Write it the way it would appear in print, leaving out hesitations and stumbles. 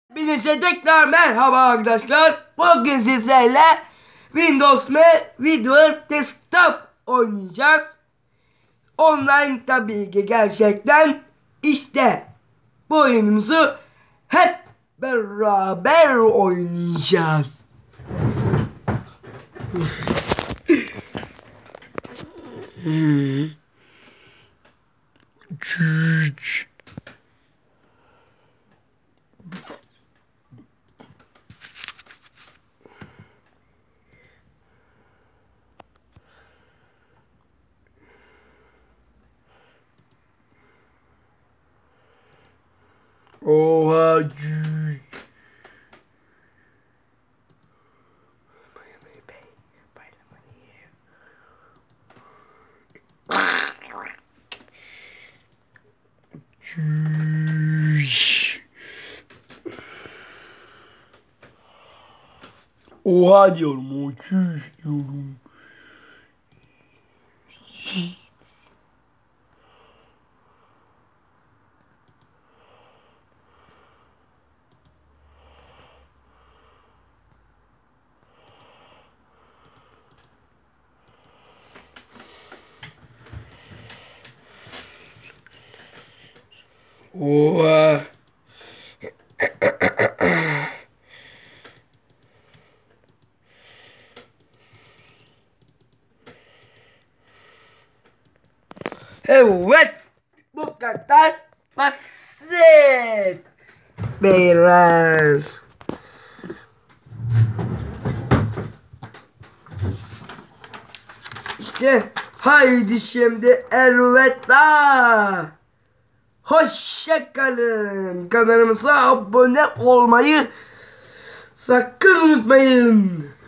Hepinize tekrar merhaba arkadaşlar. Bugün sizlerle Windows ve Visual Desktop oynayacağız. Online tabii ki gerçekten. İşte bu oyunumuzu hep beraber oynayacağız. Oha cüc. Cüc. Oha diyorum, o cüc diyorum. Oha. Evet, bu kadar basit beyler. İşte haydi şimdi elveda. Hoşça kalın. Kanalımıza abone olmayı sakın unutmayın.